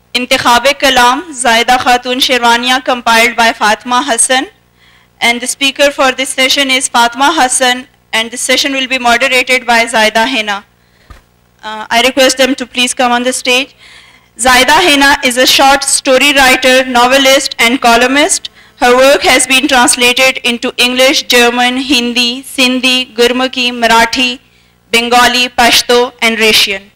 Intikhab-e-Kalam, Zahida Khatoon Sherwaniya, compiled by Fatema Hassan. And the speaker for this session is Fatema Hassan, and this session will be moderated by Zahida Hina. I request them to please come on the stage. Zahida Hina is a short story writer, novelist, and columnist. Her work has been translated into English, German, Hindi, Sindhi, Gurmukhi, Marathi, Bengali, Pashto, and Russian.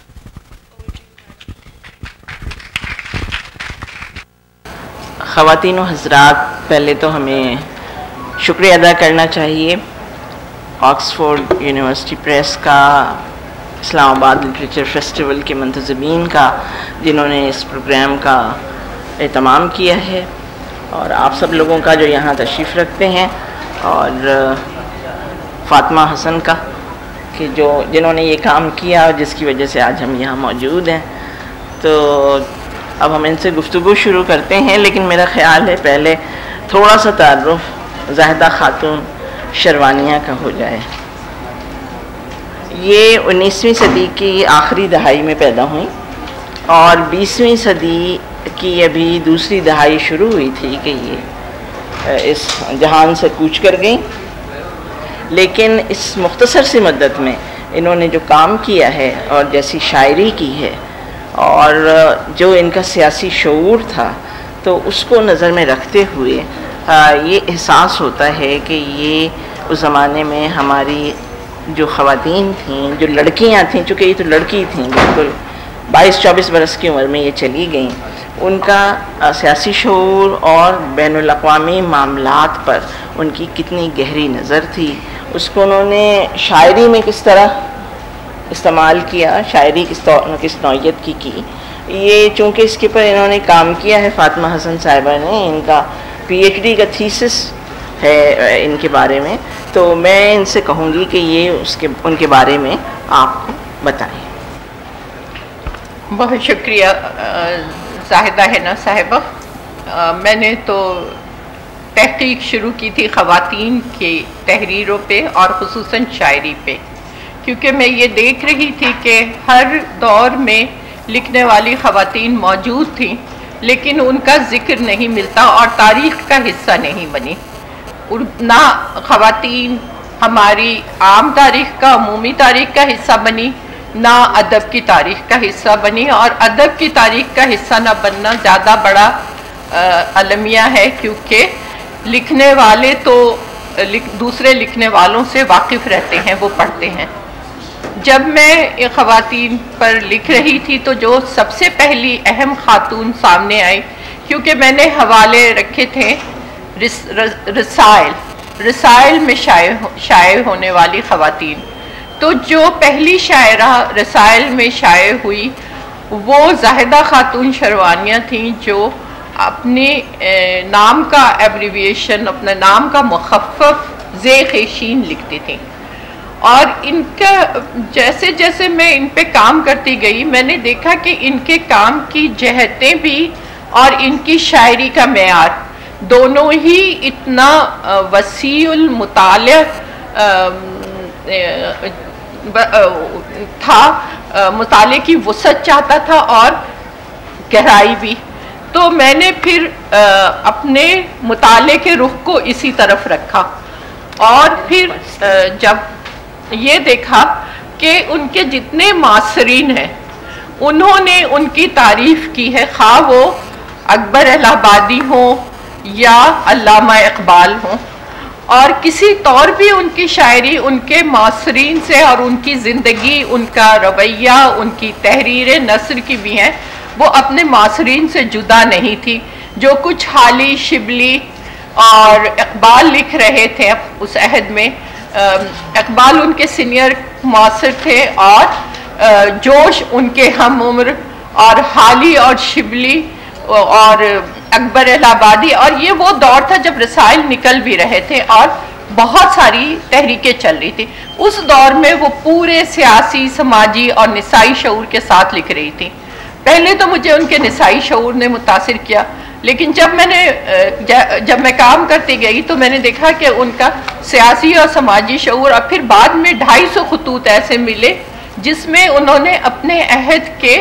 خواتین و حضرات، پہلے تو ہمیں شکریہ ادا کرنا چاہیے آکسفورڈ یونیورسٹی پریس کا، اسلام آباد لٹریچر فیسٹیول کے منتظمین کا، جنہوں نے اس پروگرام کا اہتمام کیا ہے، اور آپ سب لوگوں کا جو یہاں تشریف رکھتے ہیں، اور فاطمہ حسن کا کہ جنہوں نے یہ کام کیا جس کی وجہ سے آج ہم یہاں موجود ہیں. تو اب ہم ان سے گفتگو شروع کرتے ہیں، لیکن میرا خیال ہے پہلے تھوڑا سا تعارف زاہدہ خاتون شروانیہ کا ہو جائے. یہ 19ویں صدی کی آخری دہائی میں پیدا ہوئیں اور 20ویں صدی کی ابھی دوسری دہائی شروع ہوئی تھی کہ یہ اس جہان سے کوچ کر گئیں. لیکن اس مختصر سی مدت میں انہوں نے جو کام کیا ہے اور جیسی شاعری کی ہے اور جو ان کا سیاسی شعور تھا، تو اس کو نظر میں رکھتے ہوئے یہ احساس ہوتا ہے کہ یہ اس زمانے میں ہماری جو خواتین تھیں، جو لڑکیاں تھیں، چونکہ یہ تو لڑکی تھیں، بالکل 22-24 برس کی عمر میں یہ چلی گئیں، ان کا سیاسی شعور اور بین الاقوامی معاملات پر ان کی کتنی گہری نظر تھی، اس کو انہوں نے شاعری میں کس طرح استعمال کیا، شاعری کس نوعیت کی. یہ چونکہ اس کے پر انہوں نے کام کیا ہے، فاطمہ حسن صاحبہ نے، ان کا PhD کا تھیسس ہے ان کے بارے میں، تو میں ان سے کہوں گی کہ یہ ان کے بارے میں آپ کو بتائیں. بہت شکریہ زاہدہ ہینا صاحبہ. میں نے تو تحقیق شروع کی تھی خواتین کی تحریروں پہ اور خصوصاً شاعری پہ، کیونکہ میں یہ دیکھ رہی تھی کہ ہر دور میں لکھنے والی خواتین موجود تھیں، لیکن ان کا ذکر نہیں ملتا اور تاریخ کا حصہ نہیں بنی. نہ خواتین ہماری عام تاریخ کا، عمومی تاریخ کا حصہ بنی، نہ ادب کی تاریخ کا حصہ بنی. اور ادب کی تاریخ کا حصہ نہ بننا زیادہ بڑا المیہ ہے، کیونکہ لکھنے والے تو دوسرے لکھنے والوں سے واقف رہتے ہیں، وہ پڑھتے ہیں. جب میں خواتین پر لکھ رہی تھی تو جو سب سے پہلی اہم خاتون سامنے آئی، کیونکہ میں نے حوالے رکھے تھے رسائل میں شائع ہونے والی خواتین، تو جو پہلی شاعرہ رسائل میں شائع ہوئی وہ زاہدہ خاتون شروانیہ تھیں، جو اپنے نام کا ایبریویشن، اپنے نام کا مخفف ذ-ش لکھتی تھیں. اور ان کا جیسے جیسے میں ان پہ کام کرتی گئی، میں نے دیکھا کہ ان کے کام کی جہتیں بھی اور ان کی شاعری کا معیار دونوں ہی اتنا وسیع المطالعہ تھا، مطالعے کی وسعت چاہتا تھا اور گہرائی بھی. تو میں نے پھر اپنے مطالعے کے رخ کو اسی طرف رکھا، اور پھر جب یہ دیکھا کہ ان کے جتنے معاصرین ہیں انہوں نے ان کی تعریف کی ہے، خواہ وہ اکبر الہ آبادی ہوں یا علامہ اقبال ہوں، اور کسی طور بھی ان کی شاعری ان کے معاصرین سے اور ان کی زندگی، ان کا رویہ، ان کی تحریر نثر کی بھی ہیں، وہ اپنے معاصرین سے جدا نہیں تھی. جو کچھ حالی، شبلی اور اقبال لکھ رہے تھے اس عہد میں، اقبال ان کے سینئر معاصر تھے اور جوش ان کے ہم عمر، اور حالی اور شبلی اور اکبر الہ آبادی. اور یہ وہ دور تھا جب رسائل نکل بھی رہے تھے اور بہت ساری تحریکیں چل رہی تھی. اس دور میں وہ پورے سیاسی، سماجی اور نسائی شعور کے ساتھ لکھ رہی تھی. پہلے تو مجھے ان کے نسائی شعور نے متاثر کیا، لیکن جب میں کام کرتی گئی تو میں نے دیکھا کہ ان کا سیاسی اور سماجی شعور، اور پھر بعد میں 250 خطوط ایسے ملے جس میں انہوں نے اپنے عہد کے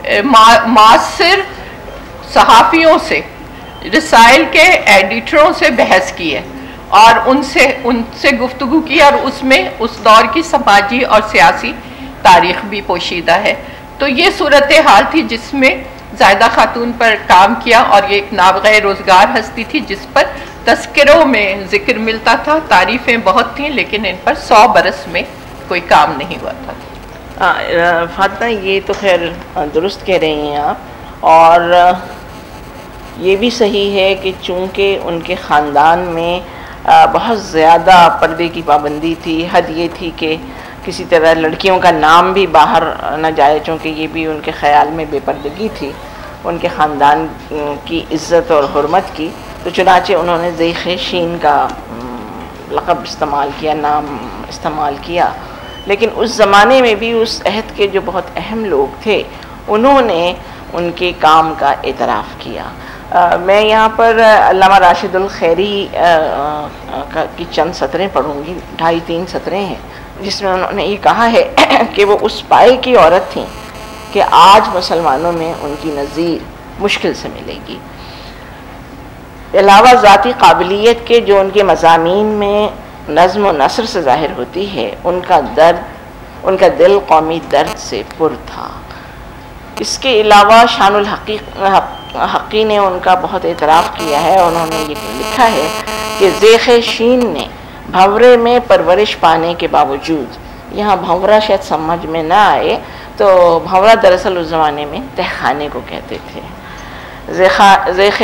معاصر صحافیوں سے، رسائل کے ایڈیٹروں سے بحث کی ہے اور ان سے گفتگو کی، اور اس میں اس دور کی سماجی اور سیاسی تاریخ بھی پوشیدہ ہے. تو یہ صورتحال تھی جس میں زاہدہ خاتون پر کام کیا، اور یہ ایک نابغہ روزگار ہستی تھی جس پر تذکروں میں ذکر ملتا تھا، تعریفیں بہت تھیں، لیکن ان پر 100 برس میں کوئی کام نہیں ہوا تھا. فاطمہ یہ تو خیر درست کہہ رہی ہیں آپ، اور یہ بھی صحیح ہے کہ چونکہ ان کے خاندان میں بہت زیادہ پردے کی پابندی تھی. حد یہ تھی کہ کسی طرح لڑکیوں کا نام بھی باہر نہ جائے، چونکہ یہ بھی ان کے خیال میں بے پردگی تھی ان کے خاندان کی عزت اور حرمت کی. تو چنانچہ انہوں نے ذیخ شین کا لقب استعمال کیا، نام استعمال کیا. لیکن اس زمانے میں بھی اس عہد کے جو بہت اہم لوگ تھے انہوں نے ان کے کام کا اعتراف کیا. میں یہاں پر علامہ راشد الخیری کی چند سطریں پڑھوں گی، 2.5-3 سطریں ہیں، جس میں انہوں نے یہ کہا ہے کہ وہ اس پائے کی عورت تھیں کہ آج مسلمانوں میں ان کی نظیر مشکل سے ملے گی. علاوہ ذاتی قابلیت کے جو ان کے مضامین میں نظم و نثر سے ظاہر ہوتی ہے، ان کا دل قومی درد سے پر تھا. اس کے علاوہ شان الحقی نے ان کا بہت اعتراف کیا ہے. انہوں نے یہ لکھا ہے کہ ذیخ شین نے بھنورے میں پرورش پانے کے باوجود، یہاں بھنورا شاید سمجھ میں نہ آئے، تو بھنورا دراصل اس زمانے میں تہخانے کو کہتے تھے. ذیخ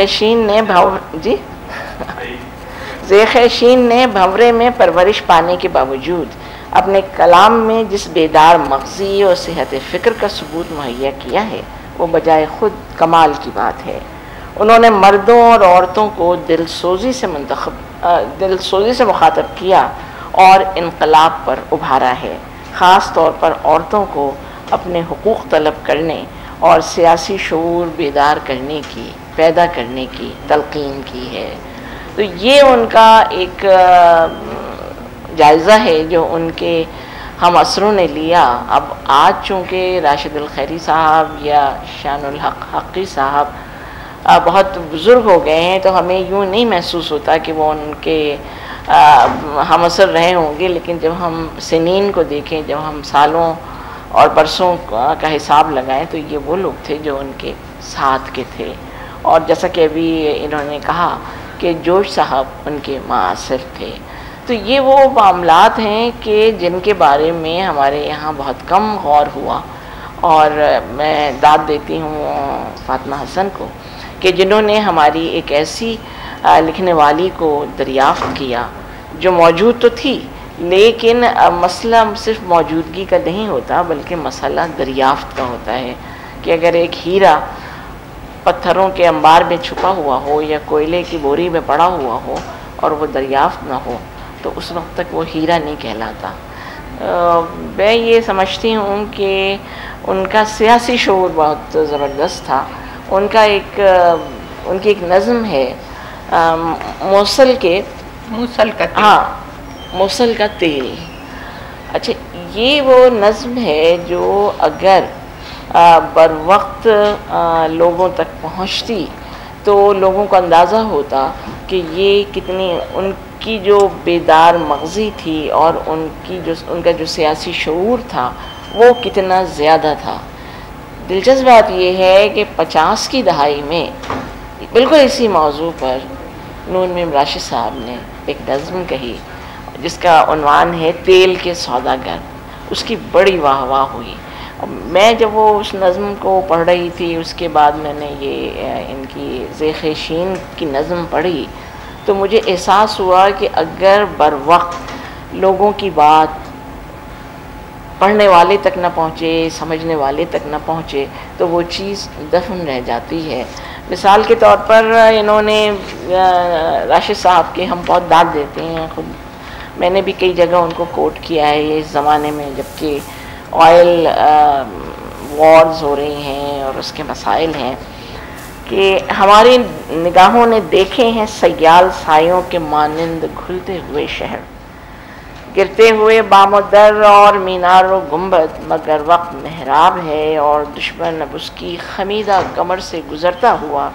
شین نے بھنورے میں پرورش پانے کے باوجود اپنے کلام میں جس بیدار مغزی اور صحت فکر کا ثبوت مہیا کیا ہے وہ بجائے خود کمال کی بات ہے. انہوں نے مردوں اور عورتوں کو دل سوزی سے مخاطب کیا اور انقلاب پر ابھارا ہے. خاص طور پر عورتوں کو اپنے حقوق طلب کرنے اور سیاسی شعور بیدار کرنے کی، پیدا کرنے کی تلقین کی ہے. تو یہ ان کا ایک جائزہ ہے جو ان کے ہم عصروں نے لیا. اب آج چونکہ راشد الخیری صاحب یا شان الحقی صاحب بہت بزرگ ہو گئے ہیں، تو ہمیں یوں نہیں محسوس ہوتا کہ وہ ان کے ہم عصر رہے ہوں گے. لیکن جب ہم سنین کو دیکھیں، جب ہم سالوں اور برسوں کا حساب لگائیں، تو یہ وہ لوگ تھے جو ان کے ساتھ کے تھے. اور جیسا کہ ابھی انہوں نے کہا کہ جوش صاحب ان کے معاصر تھے. تو یہ وہ معاملات ہیں کہ جن کے بارے میں ہمارے یہاں بہت کم غور ہوا. اور میں داد دیتی ہوں فاطمہ حسن کو کہ جنہوں نے ہماری ایک ایسی لکھنے والی کو دریافت کیا جو موجود تو تھی، لیکن مسئلہ صرف موجودگی کا نہیں ہوتا بلکہ مسئلہ دریافت کا ہوتا ہے. کہ اگر ایک ہیرا پتھروں کے انبار میں چھپا ہوا ہو یا کوئلے کی بوری میں پڑا ہوا ہو اور وہ دریافت نہ ہو تو اس وقت تک وہ ہیرا نہیں کہلاتا. میں یہ سمجھتی ہوں کہ ان کا سیاسی شعور بہت زبردست تھا. ان کی ایک نظم ہے موصل کا تیل. اچھا، یہ وہ نظم ہے جو اگر بر وقت لوگوں تک پہنچتی تو لوگوں کو اندازہ ہوتا کہ یہ کتنی ان کی جو بیدار مغزی تھی اور ان کا جو سیاسی شعور تھا وہ کتنا زیادہ تھا. دلچسپ بات یہ ہے کہ 50 کی دہائی میں بالکل اسی موضوع پر نون میم راشد صاحب نے ایک نظم کہی جس کا عنوان ہے تیل کے سوداگر. اس کی بڑی واہ واہ ہوئی. میں جب وہ اس نظم کو پڑھ رہی تھی، اس کے بعد میں نے یہ ان کی ذیخ شین کی نظم پڑھی تو مجھے احساس ہوا کہ اگر بر وقت لوگوں کی بات پڑھنے والے تک نہ پہنچے، سمجھنے والے تک نہ پہنچے تو وہ چیز دفن رہ جاتی ہے. مثال کے طور پر انہوں نے راشد صاحب کے ہم بہت داد دیتے ہیں، خود میں نے بھی کئی جگہ ان کو کوٹ کیا ہے اس زمانے میں جبکہ آئل وارز ہو رہی ہیں اور اس کے مسائل ہیں، کہ ہماری نگاہوں نے دیکھے ہیں سیال سایوں کے مانند کھلتے ہوئے شہر. گرتے ہوئے بام و در اور مینار و گنبد مگر وقت محراب ہے، اور دشمن اب اس کی خمیدہ کمر سے گزرتا ہوا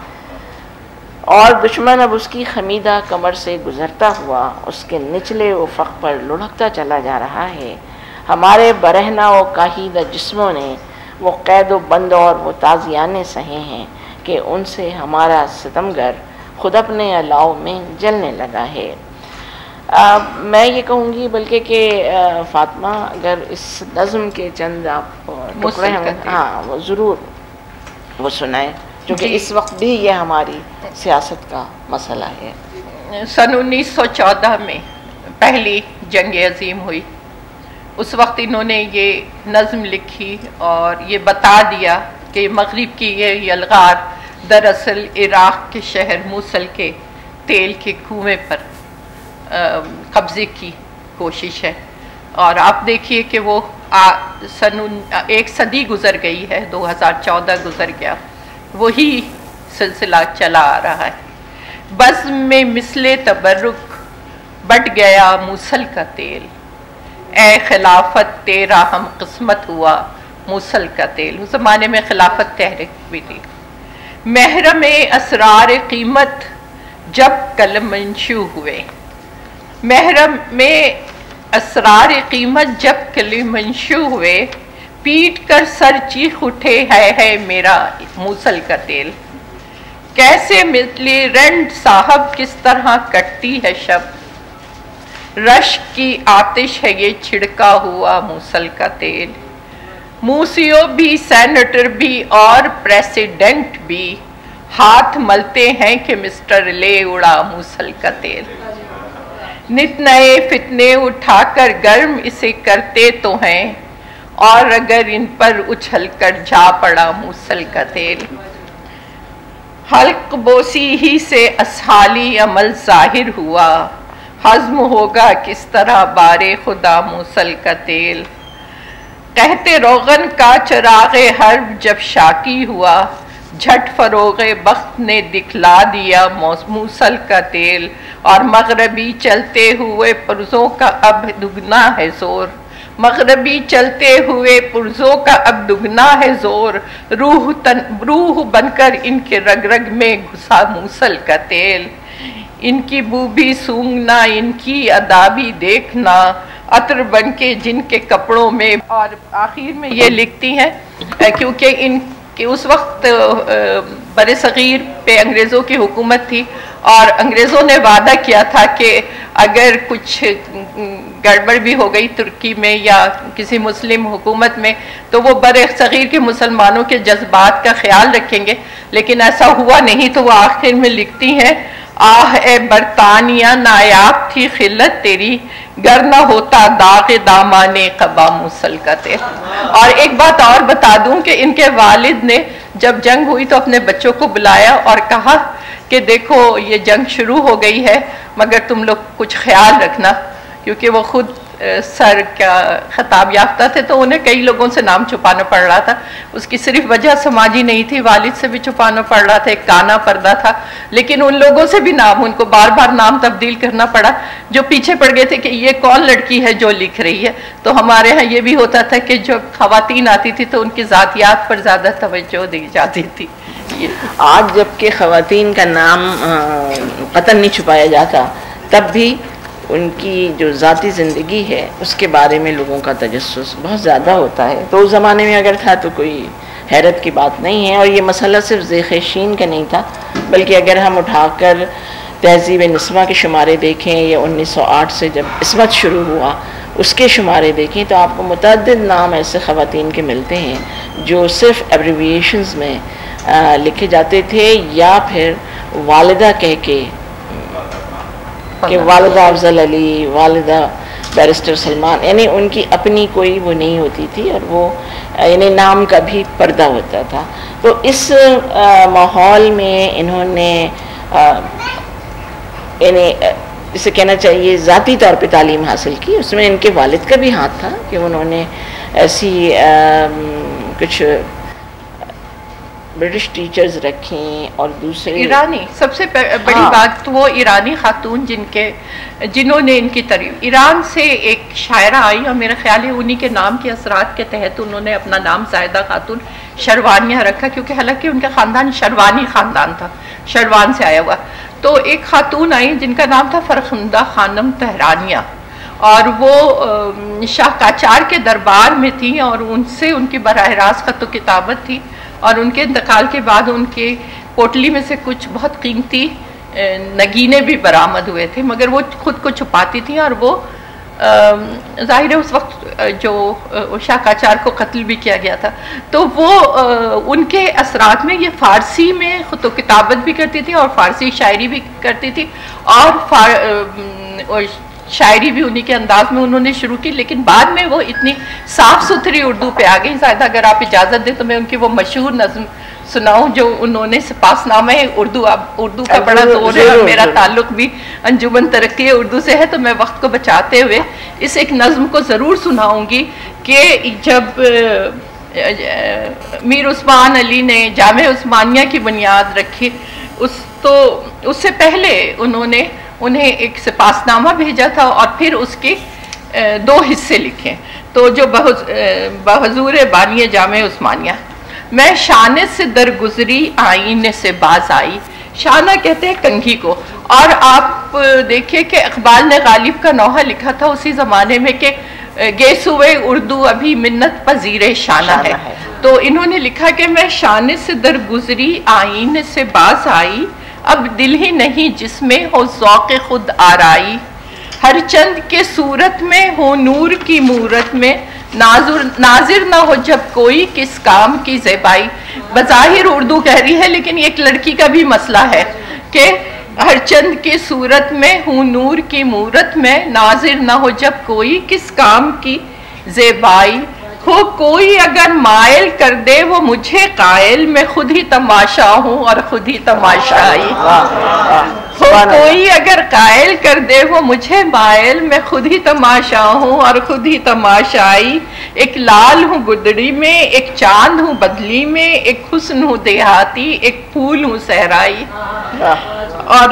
اس کے نچلے افق پر لڑھکتا چلا جا رہا ہے۔ ہمارے برہنہ و کاہیدہ جسموں نے وہ قید و بند اور وہ تازیانے سہے ہیں کہ ان سے ہمارا ستمگر خود اپنے علاؤ میں جلنے لگا ہے۔ میں یہ کہوں گی بلکہ کہ فاطمہ اگر اس نظم کے چند آپ ٹکڑے ہاں وہ ضرور وہ سنائیں، کیونکہ اس وقت بھی یہ ہماری سیاست کا مسئلہ ہے۔ سن 1914 میں پہلی جنگ عظیم ہوئی، اس وقت انہوں نے یہ نظم لکھی اور یہ بتا دیا کہ مغرب کی یہ یلغار دراصل عراق کے شہر موصل کے تیل کے کنویں پر قبضے کی کوشش ہے۔ اور آپ دیکھیے کہ وہ ایک صدی گزر گئی ہے، 2014 گزر گیا، وہی سلسلہ چلا آ رہا ہے۔ بزم میں مثل تبرک بٹ گیا موصل کا تیل، اے خلافت تیرا ہم قسمت ہوا موصل کا تیل۔ اس زمانے میں خلافت تحریک بھی تھی۔ محرم اسرار قیمت جب قلم منشو ہوئے، محرم میں اسرار قیمت جب قلم منشو ہوئے، پیٹ کر سر چیخ اٹھے ہے میرا موصل کا تیل۔ کیسے مثلی رنڈ صاحب کس طرح کٹتی ہے شب، رشک کی آتش ہے یہ چھڑکا ہوا موصل کا تیل۔ موسیو بھی، سینیٹر بھی اور پریسیڈنٹ بھی ہاتھ ملتے ہیں کہ مسٹر لے اڑا موصل کا تیل۔ نت نئے فتنے اٹھا کر گرم اسے کرتے تو ہیں، اور اگر ان پر اچھل کر جا پڑا موصل کا تیل۔ حلق بوسی ہی سے اسحالی عمل ظاہر ہوا، ہضم ہوگا کس طرح بارے خدا موصل کا تیل۔ کہتے روغن کا چراغ حرب جب شاکی ہوا، جھٹ فروغ بخت نے دکھلا دیا موصل کا تیل۔ اور مغربی چلتے ہوئے پرزوں کا اب دگنا ہے زور، مغربی چلتے ہوئے پرزوں کا اب دگنا ہے زور، روح بن کر ان کے رگ رگ میں گھسا موصل کا تیل۔ ان کی بو بھی سونگنا، ان کی ادا بھی دیکھنا، عطر بن کے جن کے کپڑوں میں۔ اور آخر میں یہ لکھتی ہیں کیونکہ کہ اس وقت بر صغیر پہ انگریزوں کی حکومت تھی، اور انگریزوں نے وعدہ کیا تھا کہ اگر کچھ گڑبڑ بھی ہو گئی ترکی میں یا کسی مسلم حکومت میں تو وہ بر صغیر کے مسلمانوں کے جذبات کا خیال رکھیں گے، لیکن ایسا ہوا نہیں۔ تو وہ آخر میں لکھتی ہیں، آہ اے برطانیہ نایاب تھی خلت تیری، گر نہ ہوتا داغ دامان قبا موصل کا تیل۔ اور ایک بات اور بتا دوں کہ ان کے والد نے جب جنگ ہوئی تو اپنے بچوں کو بلایا اور کہا کہ دیکھو یہ جنگ شروع ہو گئی ہے، مگر تم لوگ کچھ خیال رکھنا، کیونکہ وہ خود سر کا خطاب یافتہ تھے تو انہیں کئی لوگوں سے نام چھپانا پڑ رہا تھا۔ اس کی صرف وجہ سماجی نہیں تھی، والد سے بھی چھپانا پڑ رہا تھا، ایک کانا پردہ تھا، لیکن ان لوگوں سے بھی نام، ان کو بار بار نام تبدیل کرنا پڑا جو پیچھے پڑ گئے تھے کہ یہ کون لڑکی ہے جو لکھ رہی ہے۔ تو ہمارے ہاں یہ بھی ہوتا تھا کہ جو خواتین آتی تھی تو ان کی ذاتیات پر زیادہ توجہ دی جاتی تھی۔ آج جب کہ خواتین کا نام قطعاً نہیں چھپایا جاتا، تب بھی ان کی جو ذاتی زندگی ہے اس کے بارے میں لوگوں کا تجسس بہت زیادہ ہوتا ہے۔ تو اس زمانے میں اگر تھا تو کوئی حیرت کی بات نہیں ہے، اور یہ مسئلہ صرف ذیخیشین کا نہیں تھا، بلکہ اگر ہم اٹھا کر تہذیب نسواں کے شمارے دیکھیں یا 1908 سے جب عصمت شروع ہوا اس کے شمارے دیکھیں تو آپ کو متعدد نام ایسے خواتین کے ملتے ہیں جو صرف ایبریویشنز میں لکھے جاتے تھے، یا پھر والدہ کہہ کے کہ والدہ افضل علی، والدہ بیرسٹر سلمان، یعنی ان کی اپنی کوئی وہ نہیں ہوتی تھی، اور وہ یعنی نام کا بھی پردہ ہوتا تھا۔ تو اس ماحول میں انہوں نے یعنی اسے کہنا چاہیے ذاتی طور پہ تعلیم حاصل کی۔ اس میں ان کے والد کا بھی ہاتھ تھا کہ انہوں نے ایسی کچھ برٹش ٹیچرز رکھیں اور دوسرے ایرانی سب سے بڑی بات تو وہ ایرانی خاتون جنہوں نے ان کی تعریف. ایران سے ایک شاعرہ آئی اور میرا خیال ہے انہی کے نام کے اثرات کے تحت انہوں نے اپنا نام زاہدہ خاتون شروانیہ رکھا، کیونکہ حالانکہ ان کا خاندان شروانی خاندان تھا، شروان سے آیا ہوا. تو ایک خاتون آئی جن کا نام تھا فرخندہ خانم تہرانیہ، اور وہ شاہ قاجار کے دربار میں تھیں اور ان سے ان کی براہ راست خط و کتابت تھی. اور ان کے انتقال کے بعد ان کے پوٹلی میں سے کچھ بہت قیمتی نگینے بھی برآمد ہوئے تھے، مگر وہ خود کو چھپاتی تھیں. اور وہ ظاہر ہے اس وقت جو شاہ قاجار کو قتل بھی کیا گیا تھا، تو وہ ان کے اثرات میں یہ فارسی میں خط و کتابت بھی کرتی تھی اور فارسی شاعری بھی کرتی تھی، اور شاعری بھی انہی کے انداز میں انہوں نے شروع کی. لیکن بعد میں وہ اتنی صاف ستھری اردو پہ آ گئی. زاہدہ اگر آپ اجازت دیں تو میں ان کی وہ مشہور نظم سناؤں جو انہوں نے سپاس نامہ اردو کا بڑا دور ہے اور میرا تعلق بھی انجمن ترقی اردو سے ہے، تو میں وقت کو بچاتے ہوئے اس ایک نظم کو ضرور سناؤں گی کہ جب میر عثمان علی نے جامع عثمانیہ کی بنیاد رکھی، اس سے پہلے انہیں ایک سپاس نامہ بھیجا تھا اور پھر اس کے 2 حصے لکھے. تو جو بحضور بانی جامع عثمانیہ، میں شانے سے درگزری آئینے سے باز آئی. شانہ کہتے ہیں کنگھی کو. اور آپ دیکھیں کہ اقبال نے غالب کا نوحہ لکھا تھا اسی زمانے میں کہ گیسوئے اردو ابھی منت پذیر شانہ ہے. تو انہوں نے لکھا کہ میں شانے سے درگزری آئینے سے باز آئی، اب دل ہی نہیں جس میں ہو ذوق خود آرائی. ہر چند کے صورت میں ہو نور کی مورت میں، ناظر نہ ہو جب کوئی کس کام کی زیبائی. بظاہر اردو کہہ رہی ہے لیکن ایک لڑکی کا بھی مسئلہ ہے کہ ہر چند کی صورت میں ہوں نور کی مورت میں، ناظر نہ ہو جب کوئی کس کام کی زیبائی. ہو کوئی اگر مائل کر دے وہ مجھے قائل، میں خود ہی تماشا ہوں اور خود ہی تماشائی. ہو کوئی اگر قائل کر دے وہ مجھے مائل، میں خود ہی تماشا ہوں اور خود ہی تماشائی. ایک لال ہوں گدڑی میں، ایک چاند ہوں بدلی میں، ایک حسن ہوں دیہاتی، ایک پھول ہوں صحرائی. اور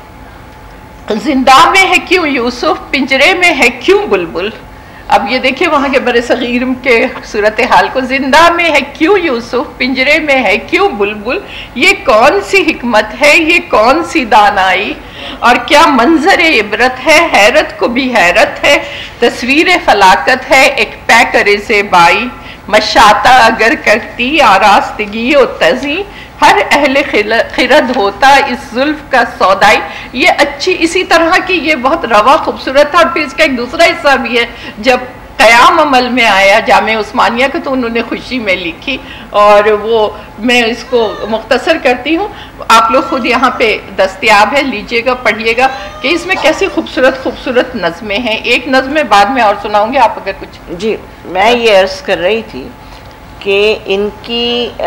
زندہ میں ہے کیوں یوسف، پنجرے میں ہے کیوں بلبل. اب یہ دیکھیں وہاں کے بر صغیر کے صورتحال کو. زندہ میں ہے کیوں یوسف، پنجرے میں ہے کیوں بلبل. یہ کون سی حکمت ہے، یہ کون سی دانائی، اور کیا منظر عبرت ہے، حیرت کو بھی حیرت ہے. تصویر فلاکت ہے ایک پیکر زیبائی، مشاطہ اگر کرتی آراستگی و تزی، ہر اہل خرد ہوتا اس زلف کا سودائی. یہ اچھی اسی طرح کی یہ بہت روا خوبصورت تھا. اور پھر اس کا ایک دوسرا حصہ بھی ہے، جب قیام عمل میں آیا جامع عثمانیہ کا تو انہوں نے خوشی میں لکھی، اور وہ میں اس کو مختصر کرتی ہوں. آپ لوگ خود یہاں پہ دستیاب ہے، لیجئے گا پڑھیے گا کہ اس میں کیسی خوبصورت نظمیں ہیں. ایک نظم بعد میں اور سناؤں گے، آپ اگر کچھ. جی میں یہ عرض کر رہی تھی کہ ان کی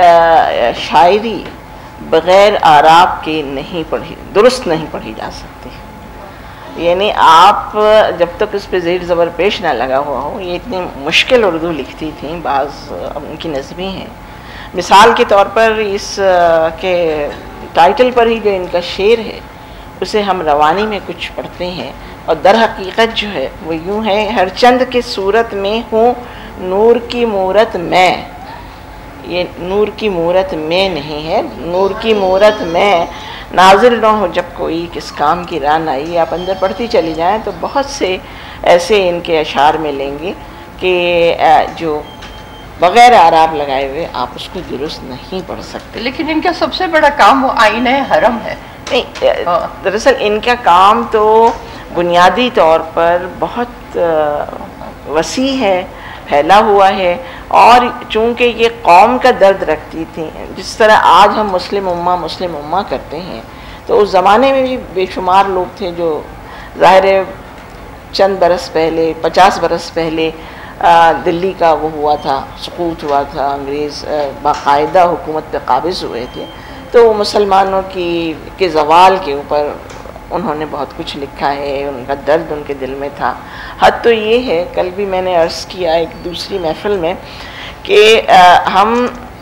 شاعری بغیر آراب کے درست نہیں پڑھی جا سکتی. یعنی آپ جب تک اس پہ زیر زبر پیش نہ لگا ہوا ہو، یہ اتنی مشکل اردو لکھتی تھیں. بعض ان کی نظمیں ہیں، مثال کے طور پر اس کے ٹائٹل پر ہی جو ان کا شعر ہے اسے ہم روانی میں کچھ پڑھتے ہیں، اور در حقیقت جو ہے وہ یوں ہے: ہر چند کے صورت میں ہوں نور کی مورت میں. یہ نور کی مورت میں نہیں ہے، نور کی مورت میں، ناظر نہ ہو جب کوئی کس کام کی ران آئی. آپ اندر پڑھتی چلی جائیں تو بہت سے ایسے ان کے اشعار میں لیں گے کہ جو بغیر آراب لگائے ہوئے آپ اس کو درست نہیں پڑھ سکتے. لیکن ان کا سب سے بڑا کام وہ آئینہ حرم ہے. نہیں، دراصل ان کا کام تو بنیادی طور پر بہت وسیع ہے، پھیلا ہوا ہے. اور چونکہ یہ قوم کا درد رکھتی تھی، جس طرح آج ہم مسلم امہ کرتے ہیں، تو اس زمانے میں بھی بے شمار لوگ تھے جو ظاہر چند برس پہلے، 50 برس پہلے دلی کا وہ ہوا تھا، سقوط ہوا تھا، انگریز باقاعدہ حکومت پہ قابض ہوئے تھے. تو مسلمانوں کے زوال کے اوپر انہوں نے بہت کچھ لکھا ہے. ان کا درد ان کے دل میں تھا. حد تو یہ ہے، کل بھی میں نے عرض کیا ایک دوسری محفل میں، کہ ہم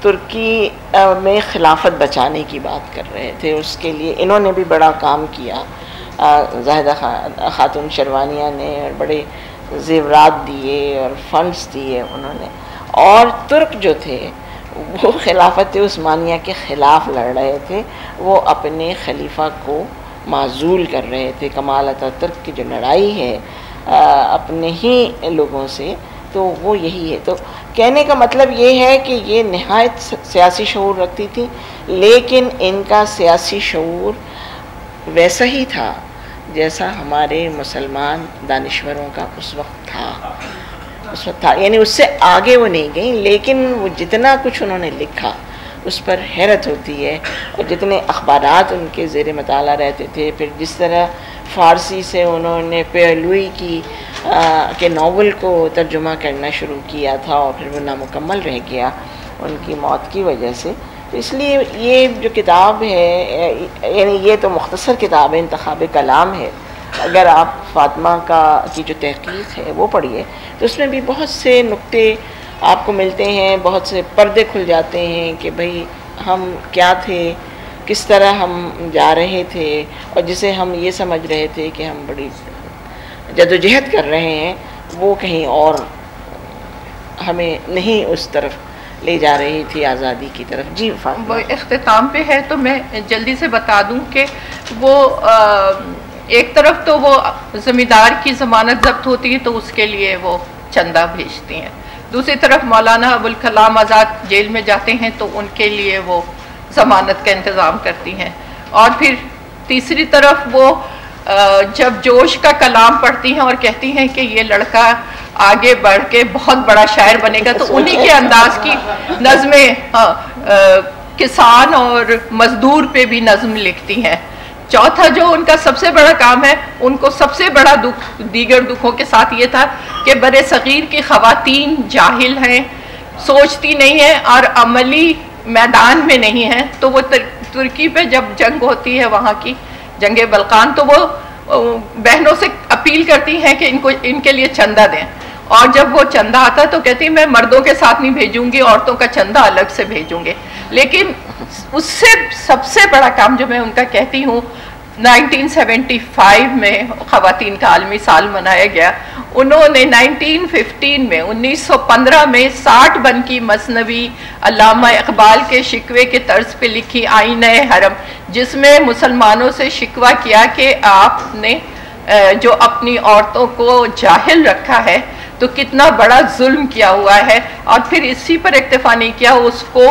ترکی میں خلافت بچانے کی بات کر رہے تھے. اس کے لیے انہوں نے بھی بڑا کام کیا, زاہدہ خاتون شروانیہ نے, اور بڑے زیورات دیے اور فنڈز دیے انہوں نے. اور ترک جو تھے وہ خلافت عثمانیہ کے خلاف لڑ رہے تھے, وہ اپنے خلیفہ کو معزول کر رہے تھے. کمال اتاترک کی جو لڑائی ہے اپنے ہی لوگوں سے, تو وہ یہی ہے. تو کہنے کا مطلب یہ ہے کہ یہ نہایت سیاسی شعور رکھتی تھی, لیکن ان کا سیاسی شعور ویسا ہی تھا جیسا ہمارے مسلمان دانشوروں کا اس وقت تھا. یعنی اس سے آگے وہ نہیں گئیں, لیکن وہ جتنا کچھ انہوں نے لکھا اس پر حیرت ہوتی ہے, اور جتنے اخبارات ان کے زیر مطالعہ رہتے تھے. پھر جس طرح فارسی سے انہوں نے پیلوئی کی کے ناول کو ترجمہ کرنا شروع کیا تھا, اور پھر وہ نامکمل رہ گیا ان کی موت کی وجہ سے. تو اس لیے یہ جو کتاب ہے, یعنی یہ تو مختصر کتاب ہے, انتخاب-ے-کلام ہے. اگر آپ فاطمہ کی جو تحقیق ہے وہ پڑھیے تو اس میں بھی بہت سے نکتے آپ کو ملتے ہیں, بہت سے پردے کھل جاتے ہیں کہ بھئی ہم کیا تھے, کس طرح ہم جا رہے تھے, اور جسے ہم یہ سمجھ رہے تھے کہ ہم بڑی جدوجہد کر رہے ہیں, وہ کہیں اور ہمیں نہیں اس طرف لے جا رہی تھی, آزادی کی طرف. جی وہ اختتام پہ ہے تو میں جلدی سے بتا دوں کہ وہ ایک طرف تو وہ زمیندار کی ضمانت ضبط ہوتی ہے تو اس کے لیے وہ چندہ بھیجتی ہیں, دوسری طرف مولانا ابوالکلام آزاد جیل میں جاتے ہیں تو ان کے لیے وہ ضمانت کا انتظام کرتی ہیں, اور پھر تیسری طرف وہ جب جوش کا کلام پڑھتی ہیں اور کہتی ہیں کہ یہ لڑکا آگے بڑھ کے بہت بڑا شاعر بنے گا, تو انہی کے انداز کی نظمیں کسان اور مزدور پہ بھی نظم لکھتی ہیں. چوتھا جو ان کا سب سے بڑا کام ہے, ان کو سب سے بڑا دکھ دیگر دکھوں کے ساتھ یہ تھا کہ برِ صغیر کی خواتین جاہل ہیں, سوچتی نہیں ہیں اور عملی میدان میں نہیں ہیں. تو وہ ترکی پہ جب جنگ ہوتی ہے, وہاں کی جنگ بلقان, تو وہ بہنوں سے اپیل کرتی ہیں کہ ان کے لیے چندہ دیں, اور جب وہ چندہ آتا ہے تو کہتی ہیں میں مردوں کے ساتھ نہیں بھیجوں گی, عورتوں کا چندہ الگ سے بھیجوں گے. لیکن اس سے سب سے بڑا کام جو میں ان کا کہتی ہوں, 1975 میں خواتین کا عالمی سال منایا گیا, انہوں نے 1915 میں 1915 میں 60 بن کی مثنوی علامہ اقبال کے شکوے کے طرز پہ لکھی آئینہ حرم, جس میں مسلمانوں سے شکوہ کیا کہ آپ نے جو اپنی عورتوں کو جاہل رکھا ہے تو کتنا بڑا ظلم کیا ہوا ہے. اور پھر اسی پر اکتفا نہیں کیا, اس کو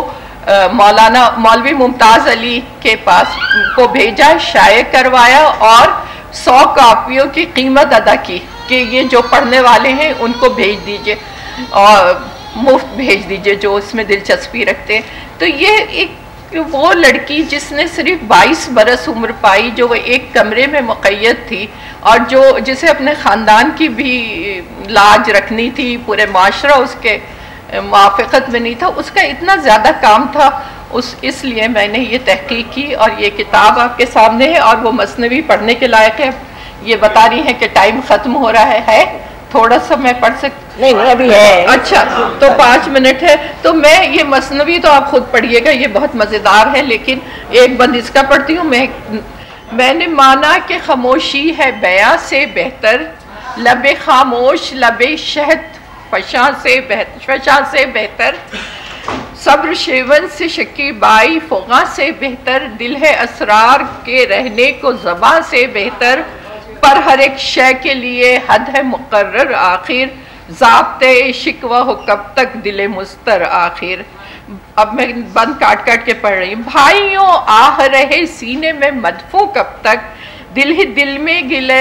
مولوی ممتاز علی کے پاس کو بھیجا, شائع کروایا, اور 100 کاپیوں کی قیمت ادا کی کہ یہ جو پڑھنے والے ہیں ان کو بھیج دیجئے, اور مفت بھیج دیجئے جو اس میں دلچسپی رکھتے. تو یہ ایک وہ لڑکی جس نے صرف 22 برس عمر پائی, جو وہ ایک کمرے میں مقید تھی, اور جسے اپنے خاندان کی بھی لاج رکھنی تھی, پورے معاشرہ اس کے موافقت میں نہیں تھا, اس کا اتنا زیادہ کام تھا. اس لیے میں نے یہ تحقیق کی, اور یہ کتاب آپ کے سامنے ہے, اور وہ مثنوی پڑھنے کے لائق ہے. یہ بتا رہی ہے کہ ٹائم ختم ہو رہا ہے, تھوڑا سا میں پڑھ سکتی؟ نہیں ابھی ہے. اچھا, تو 5 منٹ ہے, تو میں یہ مثنوی تو آپ خود پڑھیے گا, یہ بہت مزیدار ہے, لیکن ایک بند اس کا پڑھتی ہوں. میں نے مانا کہ خاموشی ہے بیاں سے بہتر, لب خاموش لب شہد فشاں سے بہتر, صبر شیون سے شکیبائی فغاں سے بہتر, دل ہے اسرار کے رہنے کو زباں سے بہتر, پر ہر ایک شے کے لیے حد ہے مقرر آخر, ضابطے شکوہ ہو کب تک دل مستر آخر. اب میں بند کاٹ کے پڑھ رہی ہوں. بھائیوں آہ رہے سینے میں مدفوں کب تک, دل ہی دل میں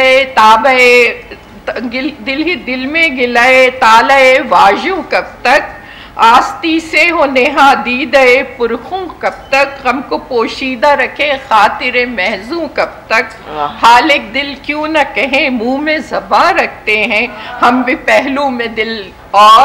گلے تالے واجو کب تک, آستی سے ہو نہا دیدے پرخوں کب تک, غم کو پوشیدہ رکھے خاطر محزوں کب تک, حالک دل کیوں نہ کہیں منہ میں زباں رکھتے ہیں, ہم بھی پہلو میں دل اور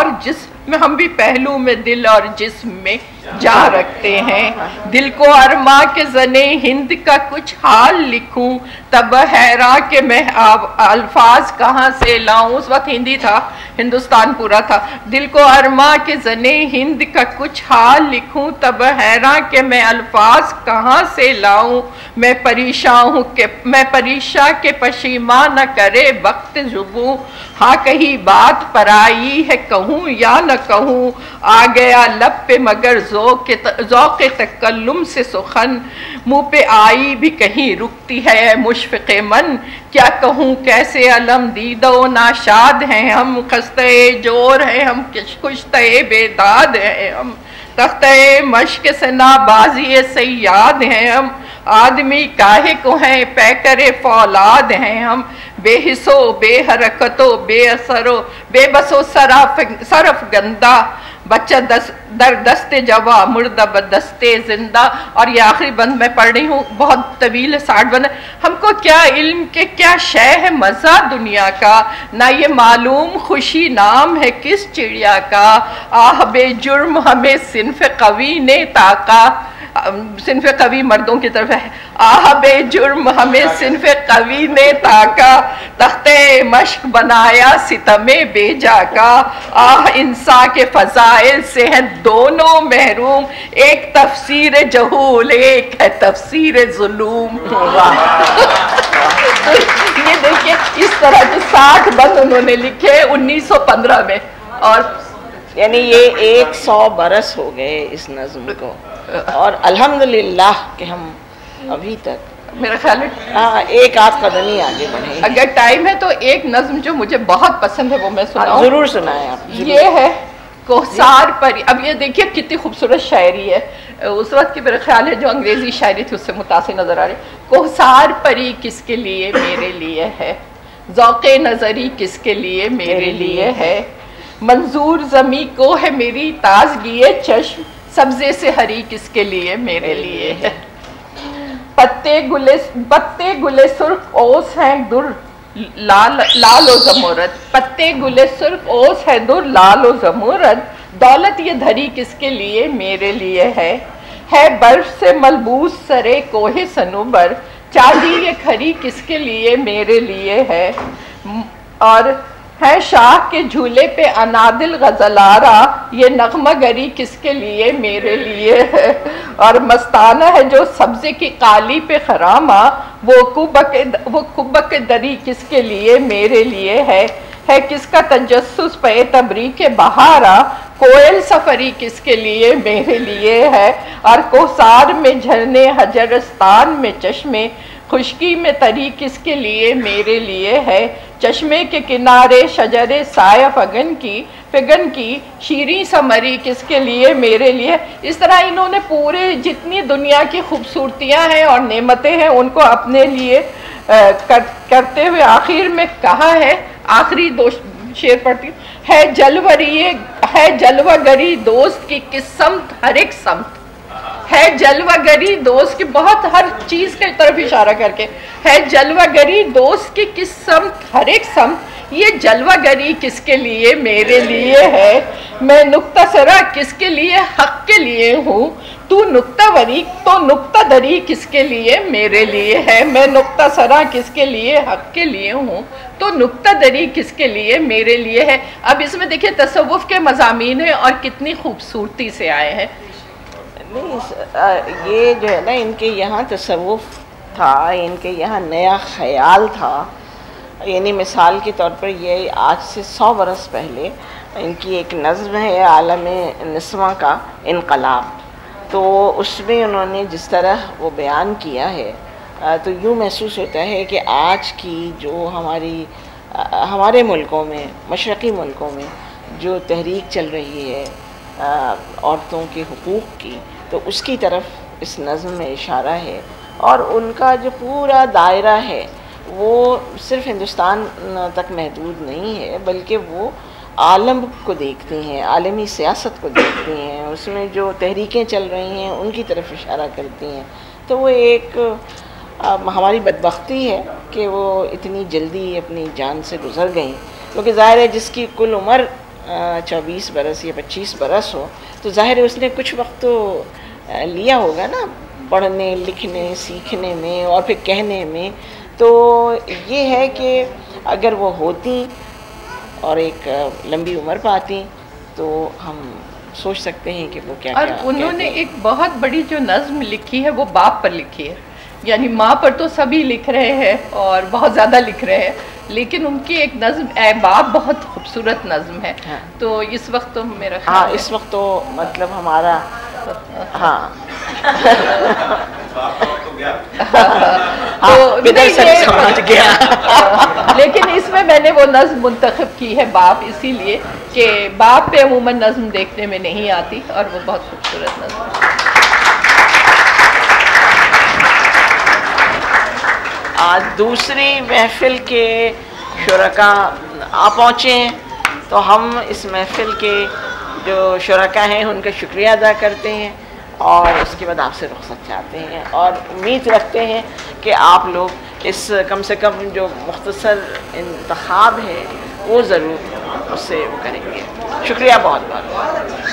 جسم میں جا رکھتے ہیں. دل کو ارما کے زنے ہند کا کچھ حال لکھوں, تب حیران کہ میں الفاظ کہاں سے لاؤں. اس وقت ہندی تھا ہندوستان پورا تھا. دل کو ارماں کے زنے ہند کا کچھ حال لکھوں تب حیراں کہ میں الفاظ کہاں سے لاؤں. میں پریشاں کہ پشیماں نہ کرے وقت زبوں. ہاں کہیں بات پرائی ہے کہوں یا نہ کہوں. آ گیا لب پہ مگر ذوق تکلم سے سخن. منہ پہ آئی بھی کہیں رکتی ہے مشفق من. کیا کہوں کیسے علم دیدہ و ناشاد ہیں ہم. خستہ جور ہیں ہم کشتہ بیداد ہیں ہم. تختہ مشق سے نابازی سیاد ہیں ہم. آدمی کاہے کو ہیں پیکر فولاد ہیں ہم. بے حسو بے حرکتو بے اثرو بے بسو صرف گندہ. بچہ در دست جوا مردہ بدست زندہ. اور یہ آخری بند میں پڑھ رہی ہوں، بہت طویل ہے، 60 بند ہے. ہم کو کیا علم کے کیا شے ہے مزہ دنیا کا. نہ یہ معلوم خوشی نام ہے کس چڑیا کا. آہ بے جرم ہمیں صنف قوی نے تاکا. صنف قوی مردوں کی طرف ہے. آہ بے جرم ہمیں صنف قوی نے تاکا. تخت مشق بنایا ستم بے جا کا. آہ انسا کے فضائل سے ہیں دونوں محروم. ایک تفسیر جہول ایک ہے تفسیر ظلوم. یہ دیکھیں اس طرح کے 60 بند انہوں نے لکھے 1915 میں. اور یعنی یہ 100 برس ہو گئے اس نظم کو، اور الحمدللہ کہ ہم ابھی تک میرا خیال ہے ایک آدھ قدم ہی آگے بڑھے. اگر ٹائم ہے تو ایک نظم جو مجھے بہت پسند ہے وہ میں سناؤں. ضرور سنائیں آپ. یہ ہے کوثار پری. اب یہ دیکھیے کتنی خوبصورت شاعری ہے. اس وقت کی میرا خیال ہے جو انگریزی شاعری تھی اس سے متاثر نظر آ رہی. کوثار پری کس کے لیے میرے لیے ہے. ذوق نظری کس کے لیے میرے لیے ہے. منظور زمیں کو ہے میری تازگی چشم. سبزے سے ہری کس کے لیے میرے لیے ہے. پتے گلے سرخ اوس ہیں در لال و زمرد. پتے گلے سرخ اوس ہے در لال و زمرد. دولت یہ دھری کس کے لیے میرے لیے ہے. برف سے ملبوس سرے کوہ صنوبر. چاندی یہ کھری کس کے لیے میرے لیے ہے. اور ہے شاہ کے جھولے پہ انادل غزلارا. یہ نغمہ گری کس کے لیے میرے لیے ہے. اور مستانہ ہے جو سبزے کی قالی پہ خراما. وہ کبک دری کس کے لیے میرے لیے ہے. کس کا تجسس پہ تبریک بہارا. کوئل سفری کس کے لیے میرے لیے ہے. اور کوثار میں جھرنے حجرستان میں چشمے. خشکی میں تری کس کے لیے میرے لیے ہے. چشمے کے کنارے شجر سایہ فگن کی شیریں سمری کس کے لیے میرے لیے. اس طرح انہوں نے پورے جتنی دنیا کی خوبصورتیاں ہیں اور نعمتیں ہیں ان کو اپنے لیے کرتے ہوئے آخر میں کہا ہے. آخری 2 شعر پڑھتی ہوں. ہے جلوہ گری دوست کی کس سمت ہر ایک سمت. ہے جلوہ گری دوست کی بہت ہر چیز کی طرف اشارہ کر کے. ہے جلوہ گری دوست کی کس سمت ہر ایک سمت. یہ جلوہ گری کس کے لیے میرے لیے ہے. میں نقطہ سرا کس کے لیے حق کے لیے ہوں. تو نقطہ دری کس کے لیے میرے لیے ہے. میں نقطہ سرا کس کے لیے حق کے لیے ہوں. تو نقطہ دری کس کے لیے میرے لیے ہے. اب اس میں دیکھیں تصوف کے مضامین ہیں اور کتنی خوبصورتی سے آئے ہیں. یہ جو ہے نا ان کے یہاں تصوف تھا، ان کے یہاں نیا خیال تھا. یعنی مثال کے طور پر یہ آج سے 100 برس پہلے ان کی ایک نظم ہے عالم نسواں کا انقلاب. تو اس میں انہوں نے جس طرح وہ بیان کیا ہے تو یوں محسوس ہوتا ہے کہ آج کی جو ہمارے ملکوں میں، مشرقی ملکوں میں جو تحریک چل رہی ہے عورتوں کے حقوق کی، تو اس کی طرف اس نظم میں اشارہ ہے. اور ان کا جو پورا دائرہ ہے وہ صرف ہندوستان تک محدود نہیں ہے، بلکہ وہ عالم کو دیکھتے ہیں، عالمی سیاست کو دیکھتے ہیں. اس میں جو تحریکیں چل رہی ہیں ان کی طرف اشارہ کرتی ہیں. تو وہ ایک ہماری بدبختی ہے کہ وہ اتنی جلدی اپنی جان سے گزر گئیں. کیونکہ ظاہر ہے جس کی کل عمر 24 برس یا 25 برس ہو تو ظاہر ہے اس نے کچھ وقت تو لیا ہوگا نا پڑھنے لکھنے سیکھنے میں اور پھر کہنے میں. تو یہ ہے کہ اگر وہ ہوتی اور ایک لمبی عمر پاتی تو ہم سوچ سکتے ہیں کہ وہ کیا اور انہوں نے ایک بہت بڑی جو نظم لکھی ہے وہ باپ پر لکھی ہے. یعنی ماں پر تو سبھی لکھ رہے ہیں اور بہت زیادہ لکھ رہے ہیں, لیکن ان کی ایک نظم اے باپ بہت خوبصورت نظم ہے. تو اس وقت تو میرا ہاں اس وقت تو مطلب ہمارا ہاں لیکن اس میں نے وہ نظم منتخب کی ہے باپ, اسی لیے کہ باپ پہ عموماً نظم دیکھنے میں نہیں آتی اور وہ بہت خوبصورت نظم ہے. آج دوسری محفل کے شرکا آ پہنچے ہیں تو ہم اس محفل کے جو شرکا ہیں ان کا شکریہ ادا کرتے ہیں اور اس کے بعد آپ سے رخصت چاہتے ہیں اور امید رکھتے ہیں کہ آپ لوگ اس کم سے کم جو مختصر انتخاب ہے وہ ضرور اس سے وہ کریں گے. شکریہ بہت بہت.